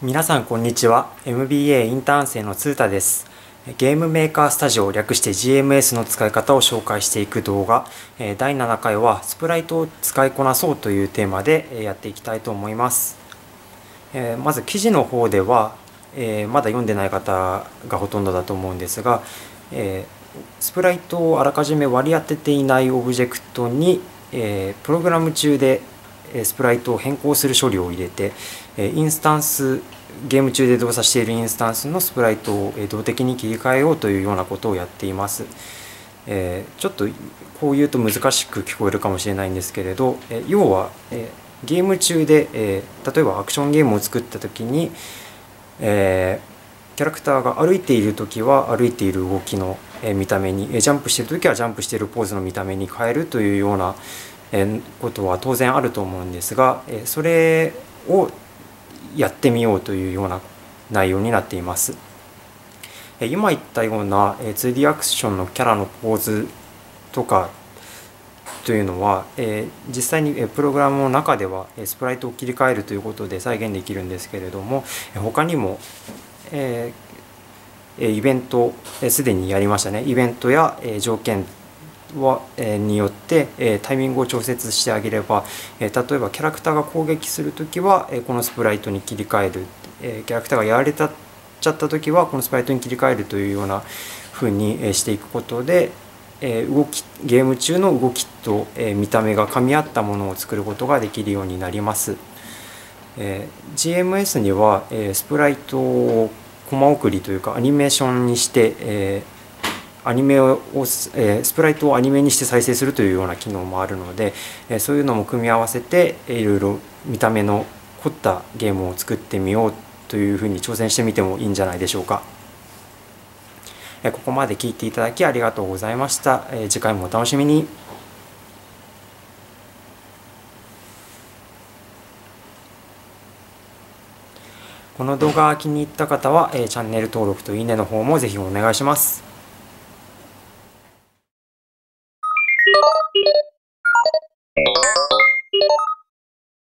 皆さんこんにちは。 MBA インターン生の鶴田です。ゲームメーカースタジオ、略して GMS の使い方を紹介していく動画、第7回はスプライトを使いこなそうというテーマでやっていきたいと思います。まず記事の方ではまだ読んでない方がほとんどだと思うんですが、スプライトをあらかじめ割り当てていないオブジェクトにプログラム中でスプライトを変更する処理を入れて、インスタンスゲーム中で動作しているインスタンスのスプライトを動的に切り替えようというようなことをやっています。ちょっとこう言うと難しく聞こえるかもしれないんですけれど、要はゲーム中で例えばアクションゲームを作った時にキャラクターが歩いている時は歩いている動きの見た目に、ジャンプしている時はジャンプしているポーズの見た目に変えるというようなことは当然あると思うんですが、それをやってみようというような内容になっています。今言ったような 2D アクションのキャラのポーズとかというのは実際にプログラムの中ではスプライトを切り替えるということで再現できるんですけれども、他にもイベントすでにやりましたね。イベントや条件によってタイミングを調節してあげれば、例えばキャラクターが攻撃する時はこのスプライトに切り替える、キャラクターがやられちゃった時はこのスプライトに切り替えるというような風にしていくことでゲーム中の動きと見た目が噛み合ったものを作ることができるようになります。GMS にはスプライトをコマ送りというかアニメーションにしてスプライトをアニメにして再生するというような機能もあるので、そういうのも組み合わせていろいろ見た目の凝ったゲームを作ってみようというふうに挑戦してみてもいいんじゃないでしょうか。ここまで聞いていただきありがとうございました。次回もお楽しみに。この動画が気に入った方はチャンネル登録といいねの方もぜひお願いします。